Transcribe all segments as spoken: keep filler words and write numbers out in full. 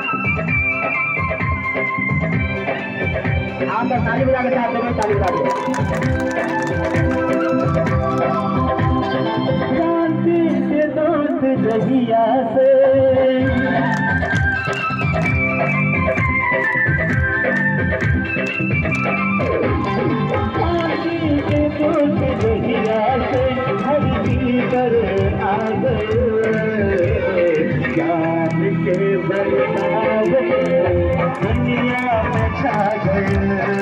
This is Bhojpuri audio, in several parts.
आप बस ताली बजा के आप लोग ताली बजा शांति के दोस्त जहिया से शांति के दोस्त जहिया से हर भीतर आ गए ज्ञान के बरसावे दुनिया में छा गए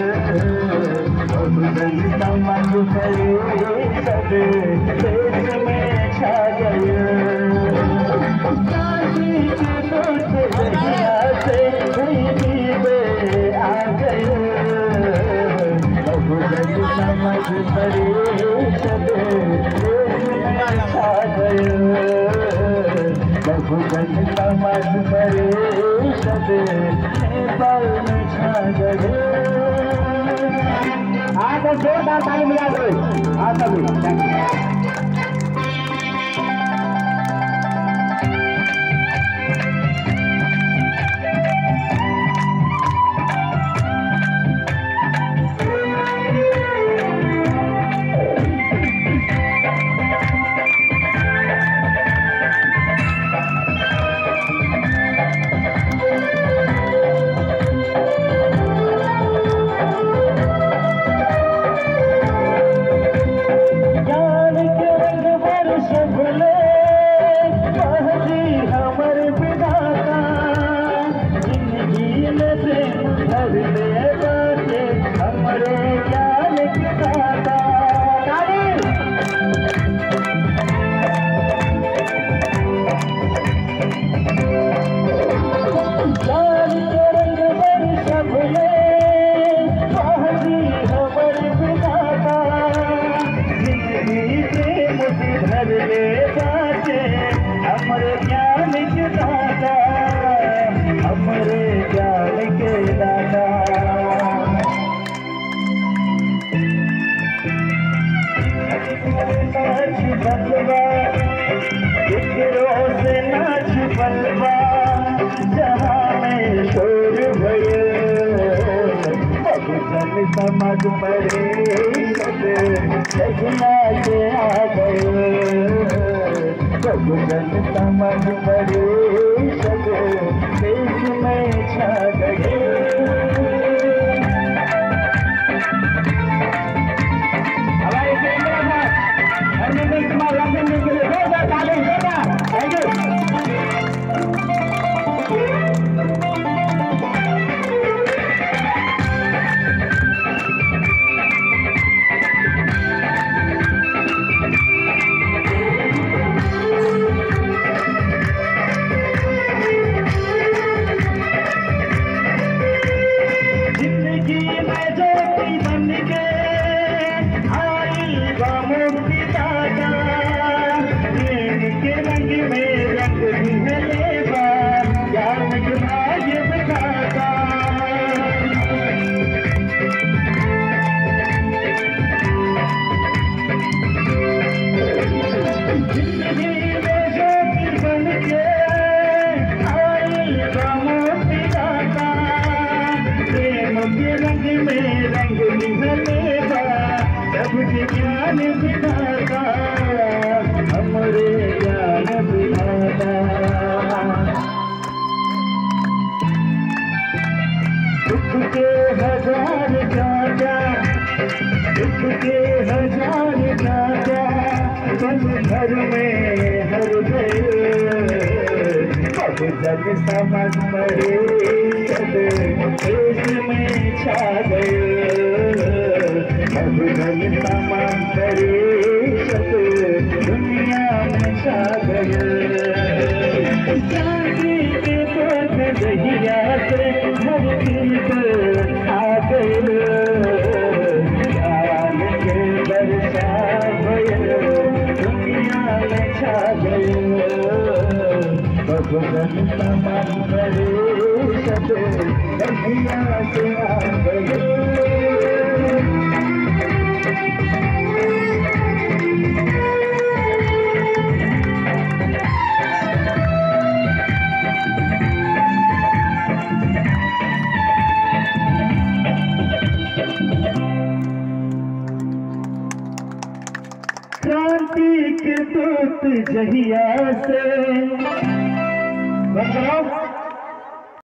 समझ गए सब देश में छा गए शादी के दोस्त जहिया से आ गए बहुजन समझ पड़े सब देश में छा गए बहुजन समझ पड़े सब नेपाल में छा गए। आप जोरदार ताली मिला दो आप सभी। समझ पड़े जहिया से आ गए बहुजन समझ पड़े सब देश में छा गए। हमारे केंद्र में अरविंद कुमार रामचंद्र के लिए जोरदार ताली जोरदार थैंक यू। ज्ञान विधाता हमरे ज्ञान विधाता दुख के हजार काटा दुख के हजार काटा बस घर में हर गए बहुजन समझ पड़े सब देश में छा गए बहुजन समझ पड़े सब दुनिया में छा गए शादी के दोस्त जहिया से धरती पर आ गए ज्ञान के बरसा गए दुनिया में छा गए बहुजन समझ पड़े सब दुनिया से आ गए। क्रांति के दूत जहिया से। बंद करो।